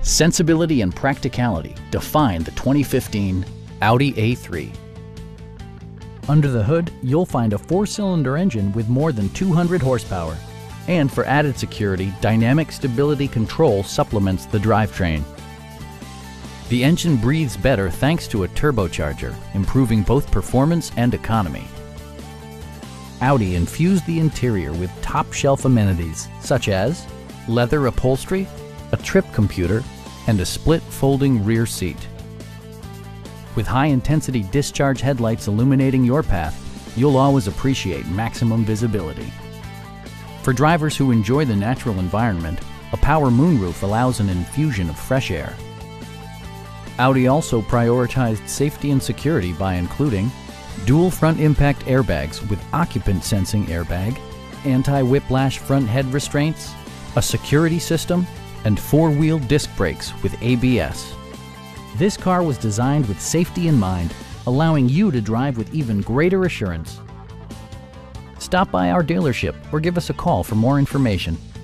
Sensibility and practicality define the 2015 Audi A3. Under the hood, you'll find a 4-cylinder engine with more than 200 horsepower. And for added security, dynamic stability control supplements the drivetrain. The engine breathes better thanks to a turbocharger, improving both performance and economy. Audi infused the interior with top-shelf amenities such as leather upholstery, a trip computer, and a split folding rear seat. With high-intensity discharge headlights illuminating your path, you'll always appreciate maximum visibility. For drivers who enjoy the natural environment, a power moonroof allows an infusion of fresh air. Audi also prioritized safety and security by including dual front impact airbags with occupant sensing airbag, anti-whiplash front head restraints, a security system, and 4-wheel disc brakes with ABS. This car was designed with safety in mind, allowing you to drive with even greater assurance. Stop by our dealership or give us a call for more information.